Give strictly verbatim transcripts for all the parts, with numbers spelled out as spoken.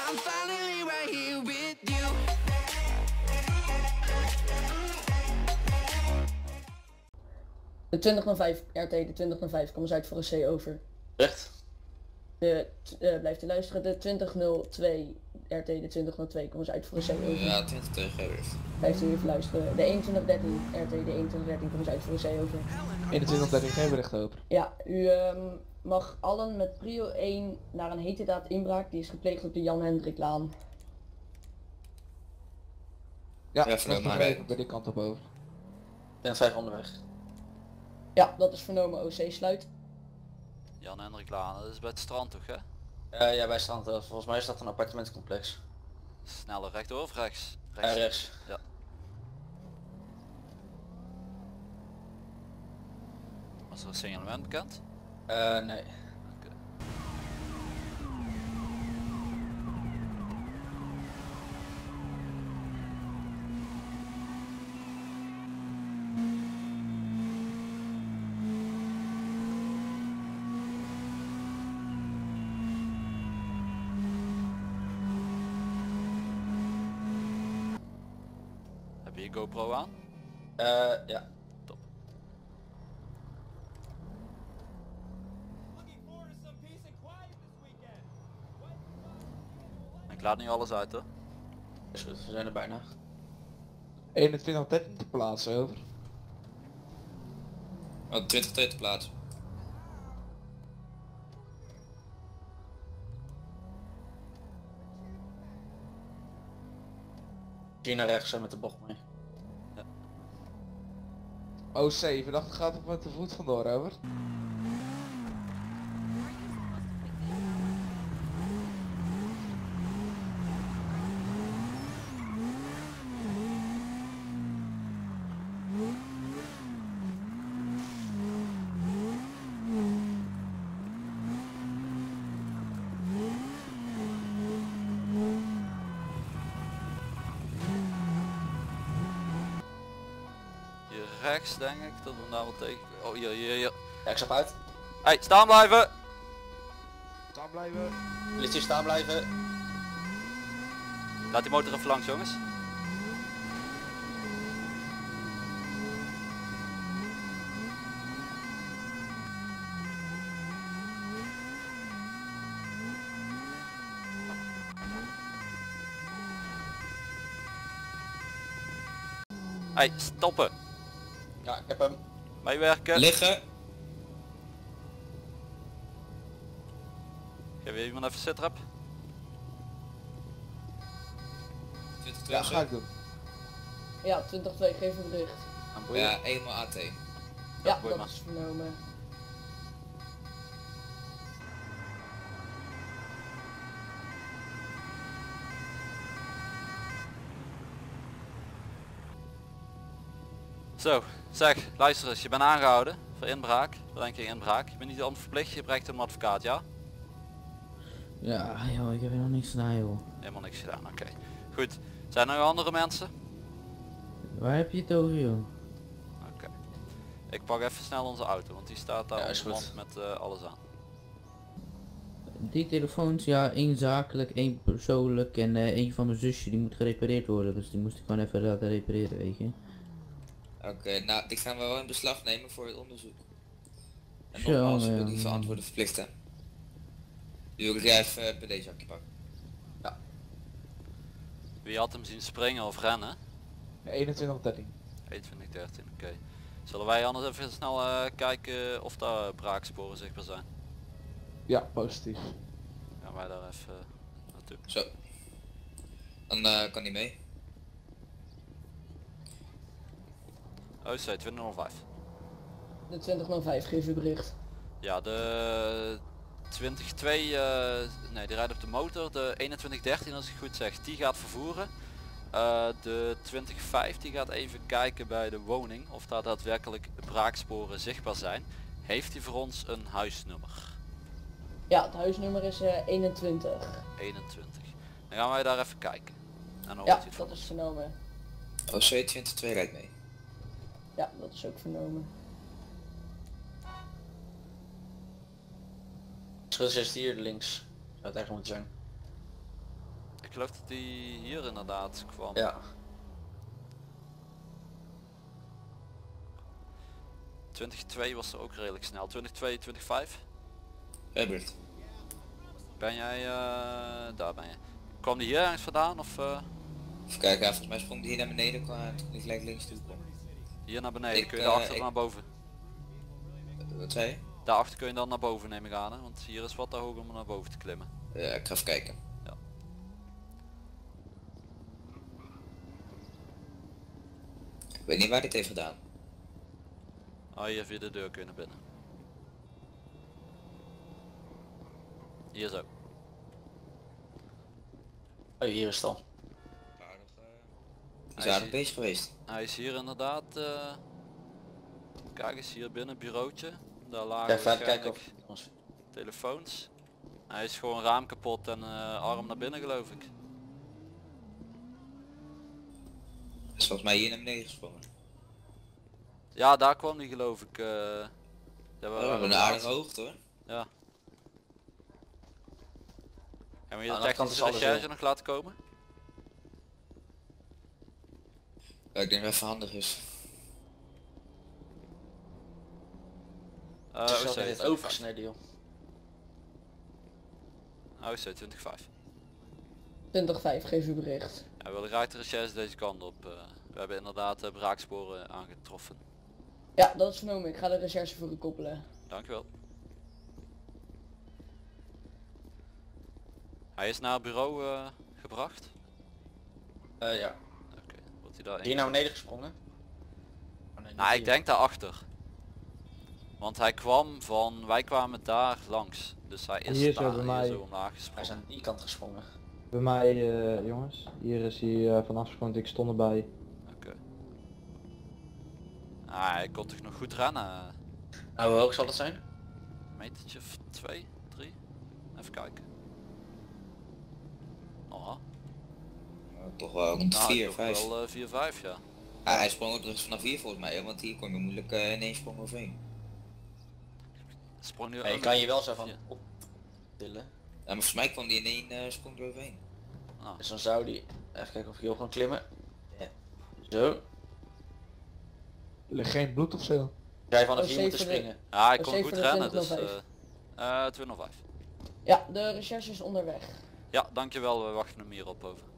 I'm finally right here with you. De twintig nul vijf, R T, de twintig nul vijf, kom eens uit voor een C over. Recht. De, uh, blijft u luisteren, de twintig nul twee, R T, de twintig nul twee, kom eens uit voor een C over. Ja, twintig tegen heeft. Blijft u even luisteren, de eenentwintig dertien, R T, de eenentwintig dertien, kom eens uit voor een C over. eenentwintig dertien, geen bericht over. Ja, u um, mag allen met prio één naar een heterdaad inbraak, die is gepleegd op de Jan Hendriklaan. Ja, Ja, dat vernomen, is maar- even bij die kant op over. Ben vijf onderweg. Ja, dat is vernomen, O C sluit. Jan Hendrik Laan, dat is bij het strand toch hè? Uh, ja, bij strand. Uh, volgens mij is dat een appartementencomplex. Sneller rechtdoor of rechts? Rechts. Uh, rechts. Ja. Was er een signalement bekend? Uh, nee. Oké. Heb je je GoPro aan? Uh, ja. Top. Ik laat nu alles uit hoor. Is goed, we zijn er bijna. eenentwintig dertien te plaatsen, over. Oh, twintig twee te plaatsen. Hier naar rechts met de bocht mee. O C, verdachte gaat op met de voet vandoor, over. Hier rechts denk ik, dat we hem daar wel tegen... Oh hier, hier, hier. Ja, ik stap uit. Hey, staan blijven! Staan blijven. Politie staan blijven. Laat die motor even langs jongens. Hey, stoppen! Ja, ik heb hem. Meewerken! Liggen. Geef je iemand even sitrap? twintig Ja, twee ga ik doen. Ja, twintig twee, geef een bericht. Aan boeien? Ja, eenmaal A T. Ja, boei dat maar. is vernomen. Zo, zeg, luister eens, je bent aangehouden voor inbraak, verdenking inbraak. Je bent niet onverplicht, je bereikt een advocaat, ja? Ja, joh, ik heb helemaal niks gedaan, joh. Helemaal niks gedaan, oké. Goed, zijn er nog andere mensen? Waar heb je het over, joh? Oké. Ik pak even snel onze auto, want die staat daar Ja, op is de goed. band met uh, alles aan. Die telefoons, ja, één zakelijk, één persoonlijk en uh, één van mijn zusje die moet gerepareerd worden. Dus die moest ik gewoon even laten repareren, weet je. Oké, okay, nou, die gaan we wel in beslag nemen voor het onderzoek. En Zo, nogmaals, ik ja. wil die verantwoorden verplichten. Nu wil ik jij even uh, P D-zakje pakken. Wie had hem zien springen of rennen? eenentwintig dertien. eenentwintig dertien, oké. Okay. Zullen wij anders even snel uh, kijken of daar uh, braaksporen zichtbaar zijn? Ja, positief. Gaan wij daar even uh, naartoe. Zo. Dan uh, kan hij mee. O C twintig nul vijf. De twintig nul vijf, geef uw bericht. Ja, de twintig twee, uh, nee die rijdt op de motor. De eenentwintig dertien als ik goed zeg, die gaat vervoeren. Uh, de twintig vijf die gaat even kijken bij de woning of daar daadwerkelijk braaksporen zichtbaar zijn. Heeft hij voor ons een huisnummer? Ja, het huisnummer is uh, eenentwintig. eenentwintig. Dan gaan wij daar even kijken. En dan Ja, hoort hij het van dat is ons. vernomen. O C twintig twee rijdt mee. Ja, dat is ook vernomen. Schuld is hier links. Zou het eigenlijk moeten zijn. ik geloof dat die hier inderdaad kwam. Ja. twintig twee was er ook redelijk snel. twintig twee, twintig vijf. Herbert. Ben jij, uh, daar ben je. Kwam die hier ergens vandaan of uh, Even kijken, ja, volgens mij sprong die hier naar beneden qua toen ik gelijk links toe kwam. hier naar beneden? Ik, kun je uh, daarachter ik- naar boven? Wat zei je? Daarachter kun je dan naar boven neem ik aan, hè? Want hier is wat te hoog om naar boven te klimmen. Ja, ik ga even kijken. Ja. Ik weet niet waar dit heeft gedaan. Oh, hier via de deur kun je naar binnen. Hier zo. Oh, hier is het al. Is Hij aardig is- bezig geweest. Hij is hier inderdaad, uh, kijk eens hier binnen, bureautje. Daar lagen Kijk verder kijken waarschijnlijk of... telefoons. Hij is gewoon raam kapot en uh, arm naar binnen geloof ik. Is volgens mij hier naar beneden gesprongen. Ja, daar kwam hij geloof ik. Uh, daar We waren hebben we een aardige laatst. hoogte hoor. Ja. En wil je Aan de de kant technische is alles recherche heel. nog laten komen? Ja, ik denk dat het even handig is. Uh, Het is O C wel net twintig overgesneden joh. vijf. O C twintig vijf. twintig vijf, geef uw bericht. Ja, we willen graag de recherche deze kant op. Uh, we hebben inderdaad uh, braaksporen aangetroffen. Ja, dat is vernomen. Ik ga de recherche voor u koppelen. Dankjewel. Hij is naar het bureau uh, gebracht. Uh, ja. Oké, wordt hij daar Hier naar beneden gesprongen. Oh, nee, Nou, niet ik denk daarachter. Want hij kwam van, wij kwamen daar langs. Dus hij is Hier zo daar bij hier mij. zo omlaag Hij is gesprongen. aan die kant gesprongen. Bij mij, eh, jongens, hier is hij eh, vanaf gesprongen, ik stond erbij. Oké. Ah, hij kon toch nog goed rennen. Nou, hoe hoog zal het zijn? Een metertje of twee, drie. Even kijken. Oh, Nou, toch wel rond nou, vier, toch vijf. wel uh, vier, vijf ja. Ja, hij sprong ook dus vanaf hier volgens mij, hè, want hier kon je moeilijk uh, ineens sprong overheen. Sprong nu Nee, je ook kan nog- je wel zo van Ja. op tillen. Ja, maar volgens mij kwam die in één uh, sprong eroverheen. Ah, Dus dan zou die... Even kijken of ik hier kan klimmen. Ja. Zo. Er ligt geen bloed of zo. Jij vanaf Oh, hier moeten zeven de- springen. ja, hij Dat kon is goed even de rennen, dus twintig uh, uh, twintig vijf. Ja, de recherche is onderweg. Ja, dankjewel, we wachten hem hier op over.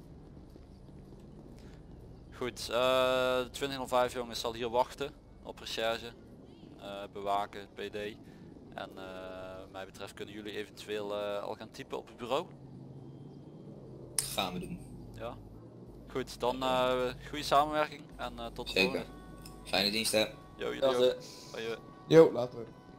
Goed, uh, twintig nul vijf jongens zal hier wachten op recherche, uh, bewaken, P D. En uh, wat mij betreft kunnen jullie eventueel uh, al gaan typen op het bureau. Gaan we doen. Ja. Goed, dan uh, goede samenwerking en uh, tot de Zeker. volgende. Fijne dienst hè. Yo, jullie Dat ook. de... Hoi, Jo, later.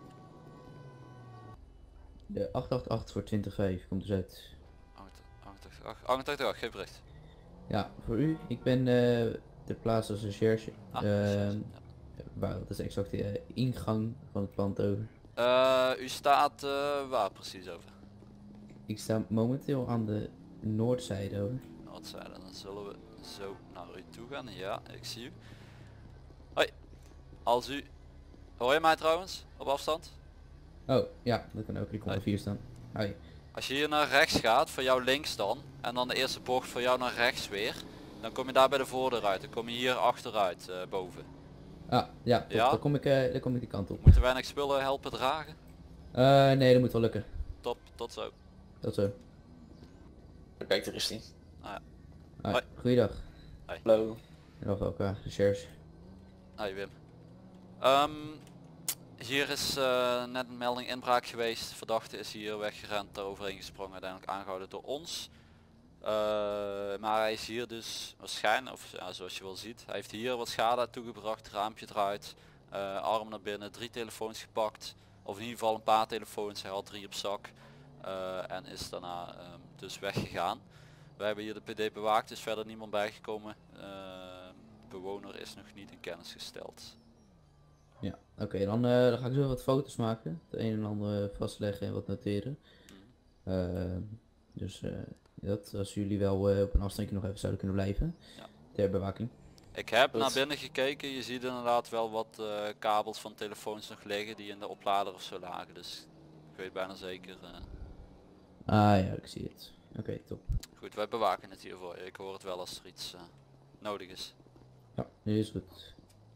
De acht acht acht voor twintig vijf komt dus uit. achtentachtig acht, achtentachtig acht, geen bericht. Ja, voor u. Ik ben uh, ter plaatse als recherche. Ah, Ehm, ja. waar, dat is exact de uh, ingang van het pand over. Uh, u staat uh, waar precies over? Ik sta momenteel aan de noordzijde over. Noordzijde, dan zullen we zo naar u toe gaan. Ja, ik zie u. Hoi. Als u... Hoor je mij trouwens? Op afstand? Oh, ja, dat kan ook. Ik kom Hoi. op vier staan. Hoi. Als je hier naar rechts gaat, voor jou links dan, en dan de eerste bocht voor jou naar rechts weer, dan kom je daar bij de voordeur uit. Dan kom je hier achteruit, uh, boven. Ah, ja, top. Ja? Dan, kom ik, uh, dan kom ik die kant op. Moeten wij nog spullen helpen dragen? Uh, nee, dat moet wel lukken. Top, tot zo. Dat zo. Kijk, daar is die. Hoi. Hoi. Goeiedag. Hallo. Nog elkaar, recherche. Hi Wim. Um, hier is uh, net een melding inbraak geweest. Verdachte is hier weggerend, daar overheen gesprongen, uiteindelijk aangehouden door ons. Uh, maar hij is hier dus waarschijnlijk, of ja, zoals je wel ziet, hij heeft hier wat schade toegebracht, raampje eruit, uh, arm naar binnen, drie telefoons gepakt. Of in ieder geval een paar telefoons, hij had drie op zak. Uh, en is daarna um, dus weggegaan. Wij hebben hier de P D bewaakt, is verder niemand bijgekomen. Uh, bewoner is nog niet in kennis gesteld. Ja, oké, dan, uh, dan ga ik zo wat foto's maken. Het een en ander vastleggen en wat noteren. Mm. Uh, dus uh, dat, als jullie wel uh, op een afstandje nog even zouden kunnen blijven. Ja. Ter bewaking. Ik heb Goed. naar binnen gekeken, je ziet inderdaad wel wat uh, kabels van telefoons nog liggen die in de oplader of zo lagen. Dus ik weet bijna zeker. Uh... Ah ja, ik zie het. Oké, top. Goed, wij bewaken het hier voor je. Ik hoor het wel als er iets uh, nodig is. Ja, nu is goed.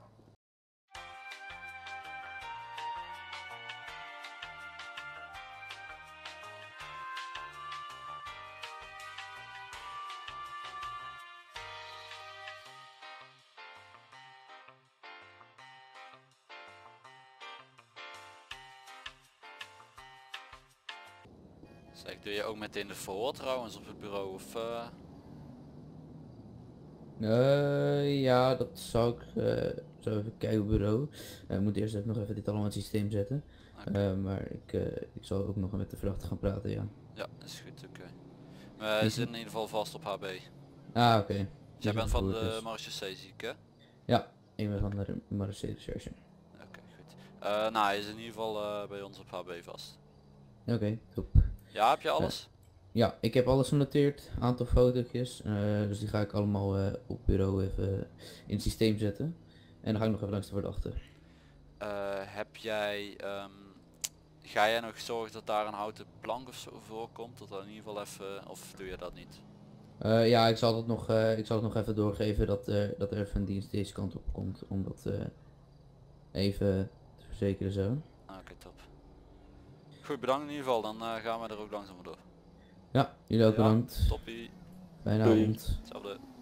Zeg, doe je ook meteen de verhoor trouwens op het bureau of... Uh... Uh, ja, dat zou ik uh, zo even kijken op het bureau. Uh, ik moet eerst even nog even dit allemaal in het systeem zetten. Okay. Uh, maar ik, uh, ik zal ook nog met de verdachte gaan praten, ja. Ja, is goed, oké. Okay. We zitten in ieder geval vast op H B. Ah, oké. Okay. Dus jij bent van de marechaussee, zie ik, hè? Ja, ik ben van de marechaussee recherche. Oké, okay, goed. Uh, nou, hij is in ieder geval uh, bij ons op H B vast. Oké, okay, top. Ja, heb je alles? Uh, ja, ik heb alles genoteerd, aantal fotootjes, uh, dus die ga ik allemaal uh, op bureau even in het systeem zetten. En dan ga ik nog even langs de verdachte. Uh, heb jij, um, ga jij nog zorgen dat daar een houten plank of zo voorkomt, dat dat in ieder geval even, of doe je dat niet? Uh, ja, ik zal het nog, uh, ik zal het nog even doorgeven dat, uh, dat er even een dienst deze kant op komt, om dat uh, even te verzekeren zo. Oké, okay, top. Goed, bedankt in ieder geval, dan uh, gaan we er ook langzaam door. Ja, jullie ook ja, bedankt. Toppie. Bijna avond. Hetzelfde.